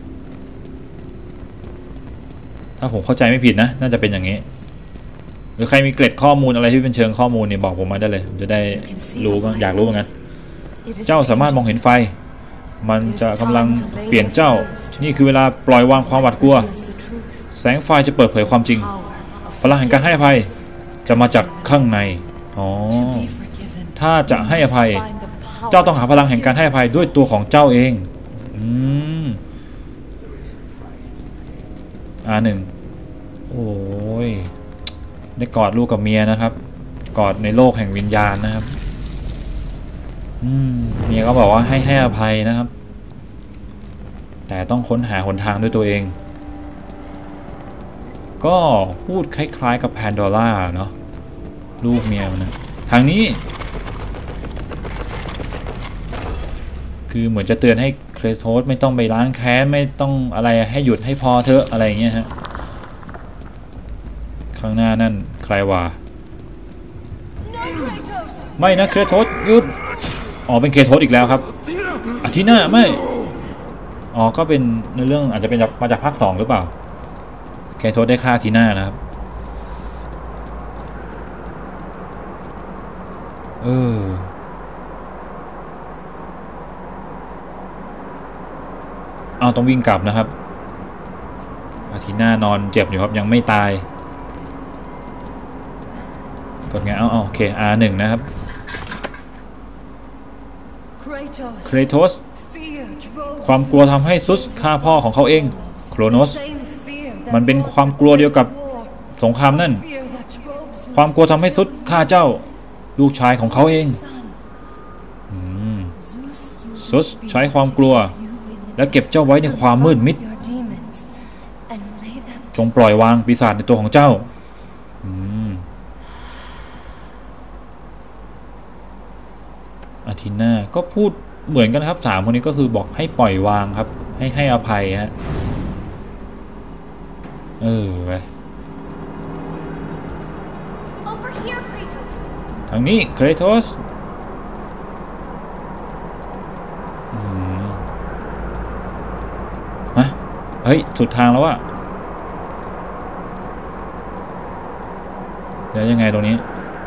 ถ้าผมเข้าใจไม่ผิดนะน่าจะเป็นอย่างนี้หรือใครมีเกร็ดข้อมูลอะไรที่เป็นเชิงข้อมูลเนี่ยบอกผมมาได้เลยผมจะได้รู้บ้างอยากรู้เหมือนกันเจ้าสามารถมองเห็นไฟมันจะกำลังเปลี่ยนเจ้านี่คือเวลาปล่อยวางความหวาดกลัวแสงไฟจะเปิดเผยความจริงพลังแห่งการให้อภัยจะมาจากข้างในอ๋อถ้าจะให้อภัยเจ้าต้องหาพลังแห่งการให้อภัยด้วยตัวของเจ้าเองหนึ่งโอ้ยได้กอดลูกกับเมียนะครับกอดในโลกแห่งวิญญาณนะครับเมียก็บอกว่าให้อภัยนะครับแต่ต้องค้นหาหนทางด้วยตัวเองก็พูดคล้ายๆกับแพนดอร่าเนาะลูกเมียมันนะทางนี้คือเหมือนจะเตือนให้เครโทสไม่ต้องไปล้างแค้นไม่ต้องอะไรให้หยุดให้พอเถอะอะไรอย่างเงี้ยฮะข้างหน้านั่นใครวะไม่นะเครโทสหยุดอ๋อเป็นเครโทสอีกแล้วครับอาทิน่าไม่อ๋อก็เป็นในเรื่องอาจจะเป็นมาจากภาค2หรือเปล่าเครโทสได้ฆ่าอาทิน่านะครับเอาต้องวิ่งกลับนะครับอาทิน่านอนเจ็บอยู่ครับยังไม่ตายกดไงโอเค R1 นะครับเครโทสความกลัวทำให้ซุสฆ่าพ่อของเขาเองโครโนสมันเป็นความกลัวเดียวกับสงครามนั่นความกลัวทำให้ซุสฆ่าเจ้าลูกชายของเขาเองซุสใช้ความกลัวและเก็บเจ้าไว้ในความมืดมิดจงปล่อยวางปีศาจในตัวของเจ้าอาทิน่าก็พูดเหมือนกันครับ3คนนี้ก็คือบอกให้ปล่อยวางครับให้อภัยฮะไปทางนี้เครโทสเฮ้ยสุดทางแล้วอะเดี๋ยวยังไงตรงนี้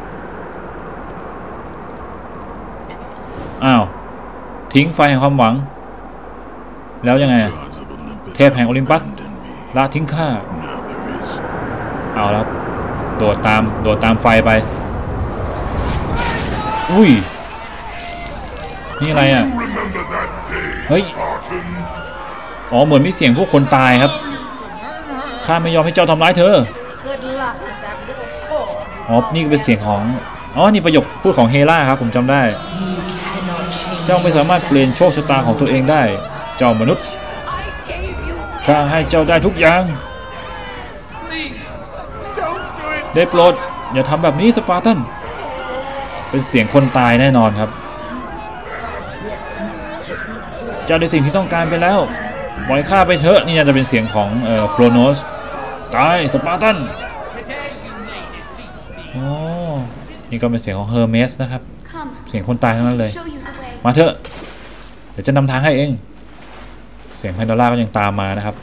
อ้าวทิ้งไฟแห่งความหวังแล้วยังไงเทพแห่งโอลิมปัสละทิ้งข้าเอาแล้วโดดตามไฟไปอุ้ยนี่อะไรอ่ะเฮ้ยอ๋อเหมือนมีเสียงพวกคนตายครับข้าไม่ยอมให้เจ้าทำร้ายเธออ๋อนี่ก็เป็นเสียงของนี่ประโยคพูดของเฮล่าครับผมจำได้เจ้าไม่สามารถเปลี่ยนโชคชะตาของตัวเองได้เจ้ามนุษย์ข้าให้เจ้าได้ทุกอย่างได้โปรดอย่าทำแบบนี้สปาร์ตันเป็นเสียงคนตายแน่นอนครับเจ้าได้สิ่งที่ต้องการไปแล้วปล่อยข้าไปเถอะนี่น่าจะเป็นเสียงของโครโนสตายสปาร์ตันนี่ก็เป็นเสียงของเฮอร์เมสนะครับเสียงคนตายทั้งนั้นเลยมาเถอะเดี๋ยวจะนำทางให้เองเสียงแพนดอร่าก็ยังตามมานะครับ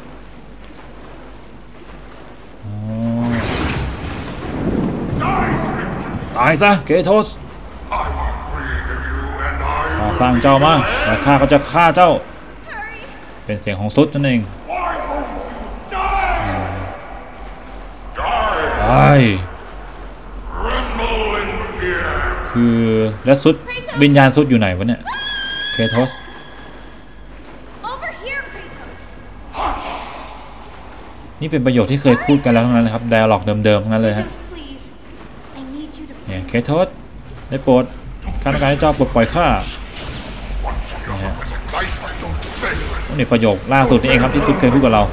ตายซะเคโทสข้าสร้างเจ้ามาแล้วข้าก็จะฆ่าเจ้าเป็นเสียงของซุดนั่นเองตายคือแล้วซุดวิญญาณซุดอยู่ไหนวะเนี่ยเคโทสนี่เป็นประโยชน์ที่เคยพูดกันแล้วทั้งนั้นเลยครับไดอะล็อกเดิมๆทั้งนั้นเลยฮะเนี่ยเคโทสได้โปรดข้าต้องการให้เจ้าปลดปล่อยข้านี่ประโยคล่าสุดนี่เองครับที่ซุดเคยพูดกับเรา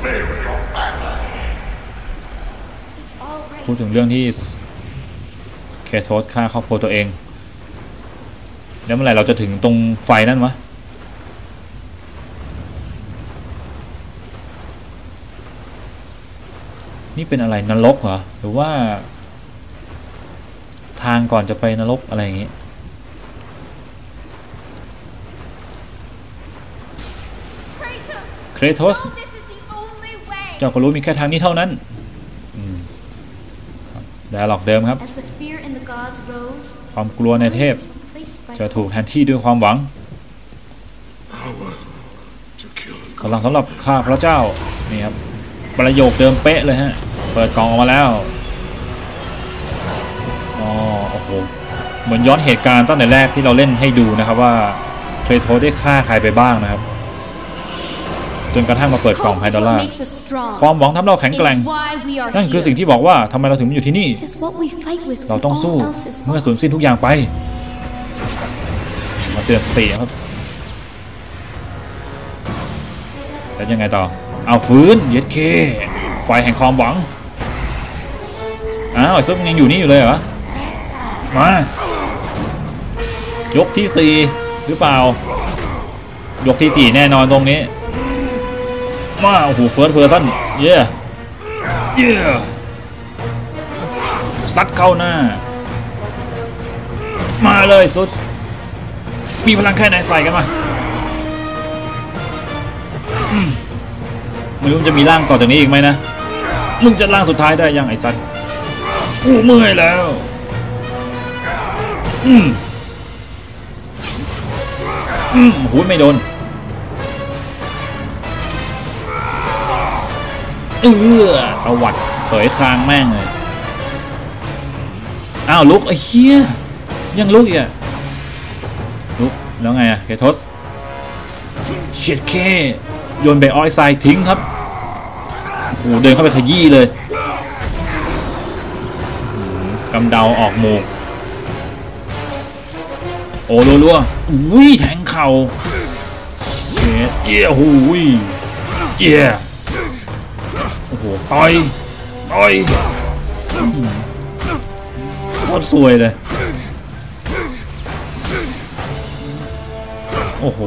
พูดถึงเรื่องที่เคโทสฆ่าครอบครัวตัวเองแล้วเมื่อไหร่เราจะถึงตรงไฟนั่นวะนี่เป็นอะไรนรกเหรอหรือว่าทางก่อนจะไปนรกอะไรอย่างงี้เครโทสเจ้าก็รู้มีแค่ทางนี้เท่านั้นไดอะล็อกเดิมครับความกลัวในเทพจะถูกแทนที่ด้วยความหวังกำลังสำหรับข้าพระเจ้านี่ครับประโยคเดิมเป๊ะเลยฮะเปิดกล่องออกมาแล้วโอ้โหเหมือนย้อนเหตุการณ์ตั้งแต่แรกที่เราเล่นให้ดูนะครับว่าเครโทสได้ฆ่าใครไปบ้างนะครับจนกระทั่งมาเปิดกล่องไฮดอลล่าความหวังทำเราแข็งแกร่งนั่นคือสิ่งที่บอกว่าทำไมเราถึงมาอยู่ที่นี่เราต้องสู้เมื่อสูญสิ้นทุกอย่างไปมาเตือนสติครับแล้วยังไงต่อเอาฟื้นเย็ดเคไฟแห่งความหวังอ้าวไอ้ซุปยังอยู่นี่อยู่เลยเหรอมายกที่4หรือเปล่ายกที่4แน่นอนตรงนี้มาโอ้โหเฟิร์สเพอร์ซันเย่ซัดเข้าหน้ามาเลยซุสมีพลังแค่ไหนใส่กันมาไม่รู้จะมีร่างต่อจากนี้อีกไหมนะมึงจะร่างสุดท้ายได้ยังไอ้สัตว์กูเมื่อยแล้วหูไม่โดนตวัดเสยคางแม่งเลยอ้าวลุกไอ้เหี้ยยังลุกอีกลุกแล้วไงอะเคโทสเช็ดเคโยนเบออยไซด์ทิ้งครับโอ้โหเดินเข้าไปขยี้เลยกำเดาออกหมูกโอ้รัวๆวิ่งแทงเข่าเช็ดโอ้โหโอ้โหต่อยโคตรสวยเลยโอ้โห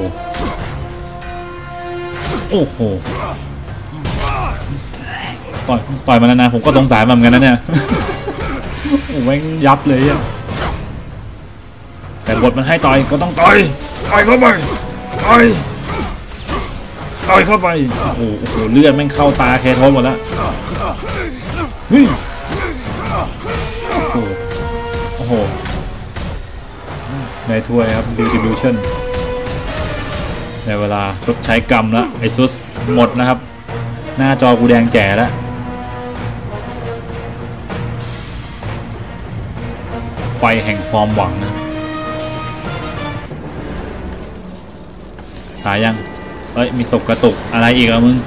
ต่อยมาแล้วนะผมก็สงสารมันเหมือนกันนะเนี่ยโอ้แม่งยับเลยอ่ะแต่บทมันให้ต่อยก็ต้องต่อยเข้าไปต่อยเข้าไปโอ้โหเลือดแม่งเข้าตาเคโทสหมดแล้วโอ้โหในถ้วยครับ distribution ในเวลาชดใช้กรรมแล้วไอซุสหมดนะครับหน้าจอกูแดงแจ๋แล้วไฟแห่งความหวังนะตายยังมีศพกระตุกอะไรอีกอะมึง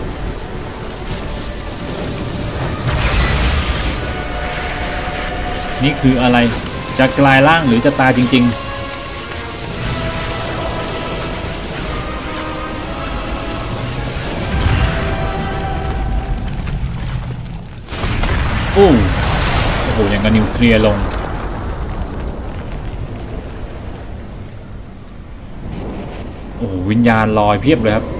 นี่คืออะไรจะกลายร่างหรือจะตายจริงๆโอ้โหอย่างกับนิวเคลียร์ลงโอ้โหวิญญาณลอยเพียบเลยครับ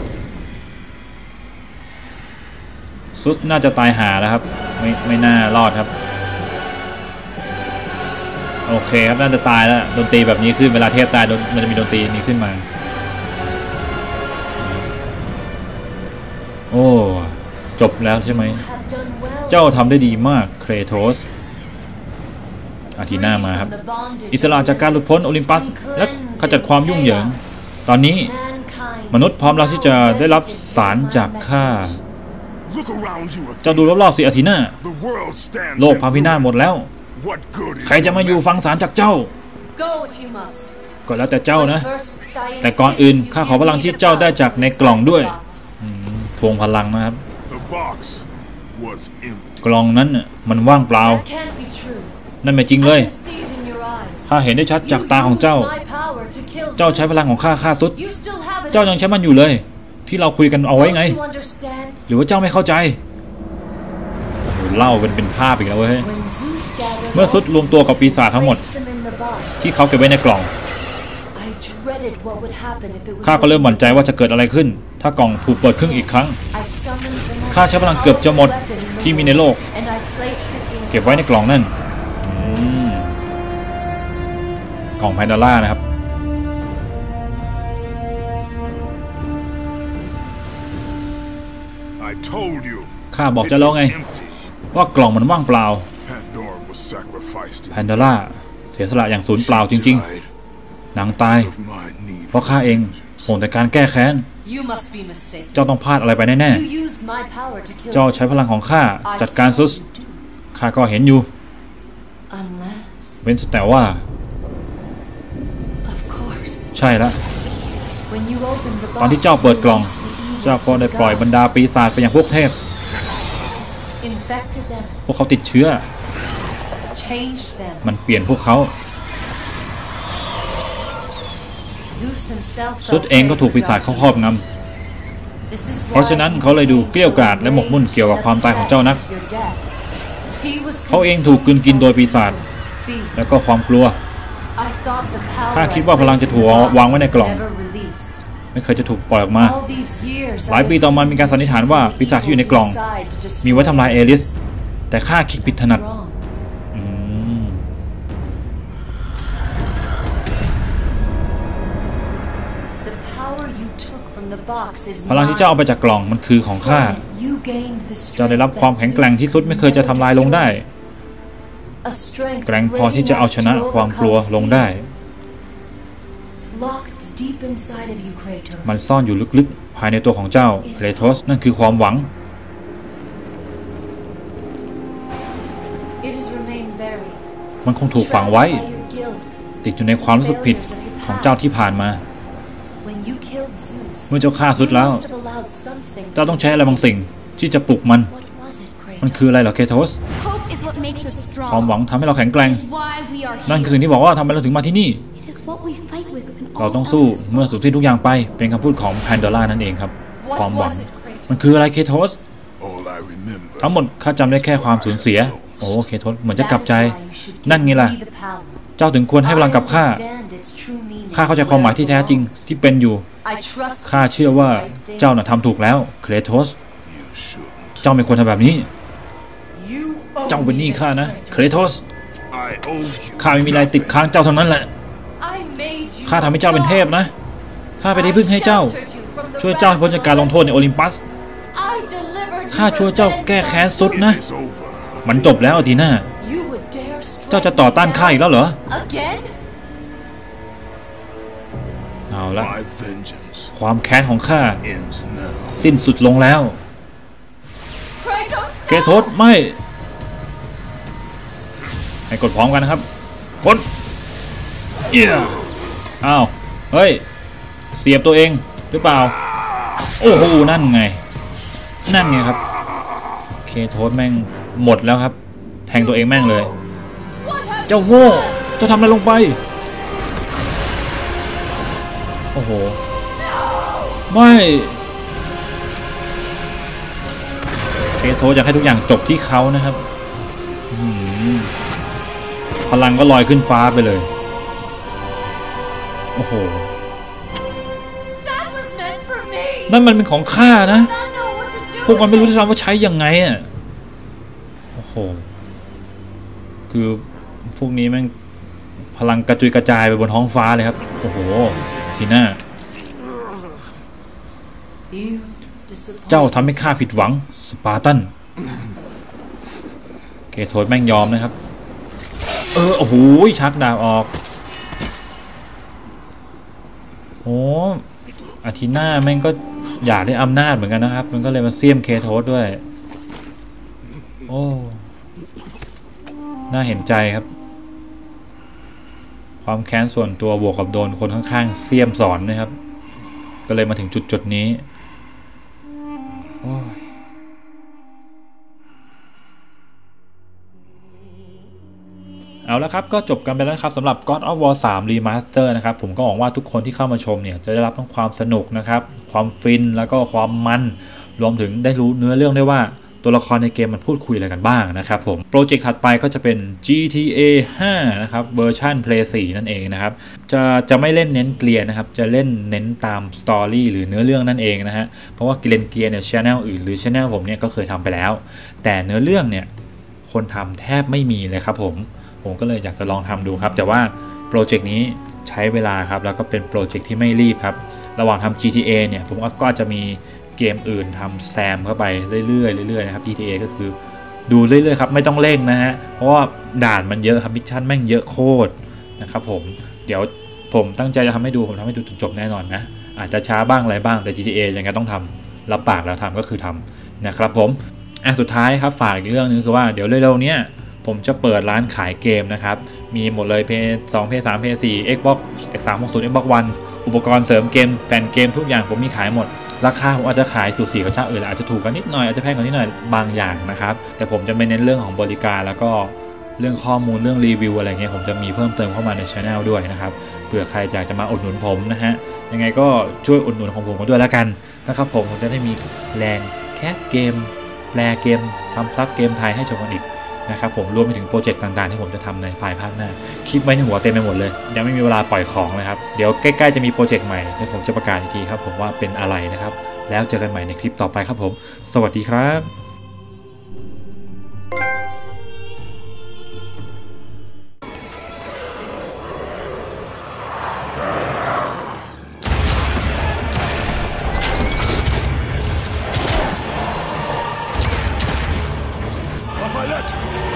ซุสน่าจะตายหาแล้วครับไม่น่ารอดครับโอเคครับน่าจะตายแล้วดนตรีแบบนี้ขึ้นเวลาเทพตายมันจะมีดนตรีนี้ขึ้นมาโอ้จบแล้วใช่ไหมเจ้าทำได้ดีมากเครโทสอาทีน่ามาครับอิสระจากการหลุดพ้นโอลิมปัสและขจัดความยุ่งเหยิงตอนนี้มนุษย์พร้อมแล้วที่จะได้รับสารจากข้าเจ้าดูรอบๆสิอาทีน่าโลกพังพินาศหมดแล้วใครจะมาอยู่ฟังสารจากเจ้าก็แล้วแต่เจ้านะแต่ก่อนอื่นข้าขอพลังที่เจ้าได้จากในกล่องด้วยทวงพลังนะครับกล่องนั้นมันว่างเปล่านั่นไม่จริงเลยข้าเห็นได้ชัดจากตาของเจ้าใช้พลังของข้าสุดเจ้ายังใช้มันอยู่เลยที่เราคุยกันเอาไว้ไงหรือว่าเจ้าไม่เข้าใจเล่าเป็นภาพอีกแล้วเว้ยเมื่อซุดรวมตัวกับปีศาจทั้งหมดที่เขาเก็บไว้ในกล่องข้าก็เริ่มหวั่นใจว่าจะเกิดอะไรขึ้นถ้ากล่องถูกเปิดครึ่งอีกครั้งข้าใช้พลังเกือบจะหมดที่มีในโลกเก็บไว้ในกล่องนั่นกล่องแพนดาร่านะครับข้าบอกเจ้าแล้วไงว่ากล่องมันว่างเปล่าแพนดาร่าเสียสละอย่างสูญเปล่าจริงๆนางตายเพราะข้าเองโหนแต่การแก้แค้นเจ้าต้องพลาดอะไรไปแน่ๆเจ้าใช้พลังของข้าจัดการซุสข้าก็เห็นอยู่เว้นแต่ว่าใช่แล้วตอนที่เจ้าเปิดกล่องเจ้าก็ได้ปล่อยบรรดาปีศาจไปยังพวกเทพพวกเขาติดเชื้อมันเปลี่ยนพวกเขาซุดเองก็ถูกปีศาจเข้าครอบงำเพราะฉะนั้นเขาเลยดูเกลี้ยกล่อมและหมกมุ่นเกี่ยวกับความตายของเจ้านักเขาเองถูกกลืนกินโดยปีศาจและก็ความกลัวข้าคิดว่าพลังจะถูกวางไว้ในกล่องไม่เคยจะถูกปล่อยออกมาหลายปีต่อมามีการสันนิษฐานว่าปีศาจที่อยู่ในกล่องมีไว้ทำลายเอลิสแต่ข้าคิดผิดถนัดพลังที่เจ้าเอาไปจากกล่องมันคือของข้าเจ้าได้รับความแข็งแกร่งที่สุดไม่เคยจะทำลายลงได้แกร่งพอที่จะเอาชนะความกลัวลงได้มันซ่อนอยู่ลึกๆภายในตัวของเจ้าเครโทสนั่นคือความหวังมันคงถูกฝังไว้ติดอยู่ในความรู้สึกผิดของเจ้าที่ผ่านมาเมื่อเจ้าฆ่าซุดแล้วเจ้าต้องใช้อะไรบางสิ่งที่จะปลุกมันคืออะไรเหรอเคโทสความหวังทำให้เราแข็งแกร่งนั่นคือสิ่งที่บอกว่าทำไมเราถึงมาที่นี่เราต้องสู้เมื่อสุดที่ทุกอย่างไปเป็นคำพูดของแพนดอร่านั่นเองครับความหวังมันคืออะไรเคโทสทั้งหมดข้าจำได้แค่ความสูญเสียโอ้เคโทสเหมือนจะกลับใจนั่นไงล่ะเจ้าถึงควรให้พลังกับข้าเข้าใจความหมายที่แท้จริงที่เป็นอยู่ข้าเชื่อว่าเจ้าน่ะทำถูกแล้วเครโทสเจ้าไม่ควรทำแบบนี้เจ้าเป็นหนี้ข้านะเครโทสข้าไม่มีอะไรติดค้างเจ้าเท่านั้นแหละข้าทำให้เจ้าเป็นเทพนะข้าไปได้พึ่งให้เจ้าช่วยเจ้าพ้นจากการลงโทษในโอลิมปัสข้าช่วยเจ้าแก้แค้นสุดนะมันจบแล้วอาทีน่าเจ้าจะต่อต้านข้าอีกแล้วเหรอเอาละความแค้นของข้าสิ้นสุดลงแล้วเคโทสไม่ให้กดพร้อมกันนะครับกดอ้าวเฮ้ยเสียบตัวเองหรือเปล่าโอ้โหนั่นไงครับเคโทสแม่งหมดแล้วครับแทงตัวเองแม่งเลยเจ้าโง่เจ้าทำอะไรลงไปโอ้โหไม่เคโทสอยากให้ทุกอย่างจบที่เขานะครับพลังก็ลอยขึ้นฟ้าไปเลยโอ้โหนั่นมันเป็นของข้านะพวกมันไม่รู้ที่ทำว่าใช้ยังไงอ่ะโอ้โหคือพวกนี้แม่งพลังกระจุยกระจายไปบนท้องฟ้าเลยครับโอ้โหทีน่าเจ้าทำให้ข้าผิดหวังสปาร์ตันเคโทสแม่งยอมนะครับโอ้โหชักดาบออกโอ้อาทีน่าแม่งก็อยากได้อำนาจเหมือนกันนะครับมันก็เลยมาเสี้ยมเคโทสด้วยโอ้น่าเห็นใจครับความแค้นส่วนตัวบวกกับโดนคนข้างๆเสี้ยมสอนนะครับก็เลยมาถึงจุดนี้โอ้ยเอาละครับก็จบกันไปแล้วครับสำหรับ God of War 3 Remaster นะครับผมก็หวังว่าทุกคนที่เข้ามาชมเนี่ยจะได้รับทั้งความสนุกนะครับความฟินแล้วก็ความมันรวมถึงได้รู้เนื้อเรื่องได้ว่าตัวละครในเกมมันพูดคุยอะไรกันบ้างนะครับผมโปรเจกต์ถัดไปก็จะเป็น GTA 5 นะครับเวอร์ชัน Play 4 นั่นเองนะครับจะไม่เล่นเน้นเกลียร์นะครับจะเล่นเน้นตามสตอรี่หรือเนื้อเรื่องนั่นเองนะฮะเพราะว่าเกลียร์เนี่ยชแนลอื่นหรือชแนลผมเนี่ยก็เคยทำไปแล้วแต่เนื้อเรื่องเนี่ยคนทำแทบไม่มีเลยครับผมก็เลยอยากจะลองทำดูครับแต่ว่าโปรเจกต์นี้ใช้เวลาครับแล้วก็เป็นโปรเจกต์ที่ไม่รีบครับระหว่างทำ GTA เนี่ยผมก็จะมีเกมอื่นทำแซมเข้าไปเรื่อยๆนะครับ GTA ก็คือดูเรื่อยๆครับไม่ต้องเร่งนะฮะเพราะว่าด่านมันเยอะครับมิชชั่นแม่งเยอะโคตรนะครับผมเดี๋ยวผมตั้งใจจะทำให้ดูผมทำให้ดูจนจบแน่นอนนะอาจจะช้าบ้างอะไรบ้างแต่ GTA ยังไงต้องทำรับปากแล้วทำก็คือทำนะครับผมสุดท้ายครับฝากอีกเรื่องนึงคือว่าเดี๋ยวเร็วๆเนี้ยผมจะเปิดร้านขายเกมนะครับมีหมดเลย PS2 PS3 PS4 Xbox X360 Xbox One อุปกรณ์เสริมเกมแผ่นเกมทุกอย่างผมมีขายหมดราคาผมอาจจะขายสูสีกับเจ้าอื่นอาจจะถูกกันนิดหน่อยอาจจะแพงกว่านิดหน่อยบางอย่างนะครับแต่ผมจะไม่เน้นเรื่องของบริการแล้วก็เรื่องข้อมูลเรื่องรีวิวอะไรเงี้ยผมจะมีเพิ่มเติมเข้ามาใน Channel ด้วยนะครับเผื่อใครอยากจะมาอุดหนุนผมนะฮะยังไงก็ช่วยอุดหนุนของผมด้วยแล้วกันนะครับผมจะได้มีแรงแคสเกมแปลเกมทำซับเกมไทยให้ชมกันอีกนะครับผมรวมไปถึงโปรเจกต์ต่างๆที่ผมจะทำในภายภาคหน้าคลิปไว้ในหัวเต็มไปหมดเลยยังไม่มีเวลาปล่อยของเลยครับเดี๋ยวใกล้ๆจะมีโปรเจกต์ใหม่เดี๋ยวผมจะประกาศอีกทีครับผมว่าเป็นอะไรนะครับแล้วเจอกันใหม่ในคลิปต่อไปครับผมสวัสดีครับ Lafayette!